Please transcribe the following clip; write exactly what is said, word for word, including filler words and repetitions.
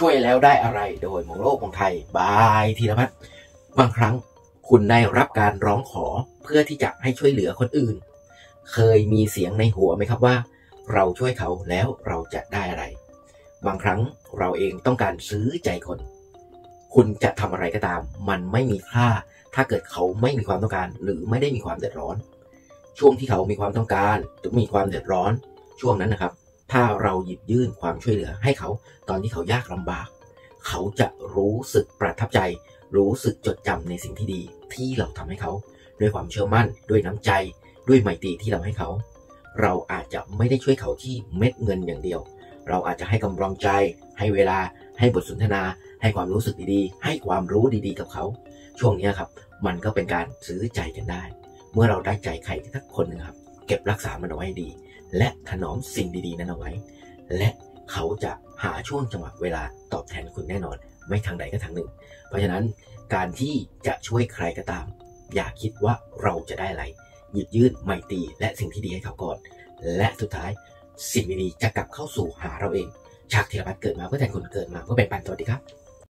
ช่วยแล้วได้อะไรโดยมองโลกมองไทยบายธีรพัฒน์บางครั้งคุณได้รับการร้องขอเพื่อที่จะให้ช่วยเหลือคนอื่นเคยมีเสียงในหัวไหมครับว่าเราช่วยเขาแล้วเราจะได้อะไรบางครั้งเราเองต้องการซื้อใจคนคุณจะทำอะไรก็ตามมันไม่มีค่าถ้าเกิดเขาไม่มีความต้องการหรือไม่ได้มีความเดือดร้อนช่วงที่เขามีความต้องการหรือมีความเดือดร้อนช่วงนั้นนะครับถ้าเราหยิบยื่นความช่วยเหลือให้เขาตอนที่เขายากลำบากเขาจะรู้สึกประทับใจรู้สึกจดจำในสิ่งที่ดีที่เราทำให้เขาด้วยความเชื่อมั่นด้วยน้ำใจด้วยไมตรีที่เราให้เขาเราอาจจะไม่ได้ช่วยเขาที่เม็ดเงินอย่างเดียวเราอาจจะให้กำลังใจให้เวลาให้บทสนทนาให้ความรู้สึกดีๆให้ความรู้ดีๆกับเขาช่วงนี้ครับมันก็เป็นการซื้อใจกันได้เมื่อเราได้ใจใครสักคนนึงครับเก็บรักษามันเอาไว้ดีและถนอมสิ่งดีๆนั้นเอาไว้และเขาจะหาช่วงจังหวะเวลาตอบแทนคุณแน่นอนไม่ทางใดก็ทางหนึ่งเพราะฉะนั้นการที่จะช่วยใครก็ตามอย่าคิดว่าเราจะได้อะไรหยิบยื่นไมตรีและสิ่งที่ดีให้เขาก่อนและสุดท้ายสิ่งดีๆจะกลับเข้าสู่หาเราเองจากธีรพัฒน์เกิดมาเพื่อแทนคนเกิดมาเพื่อแบ่งปันสวัสดีครับ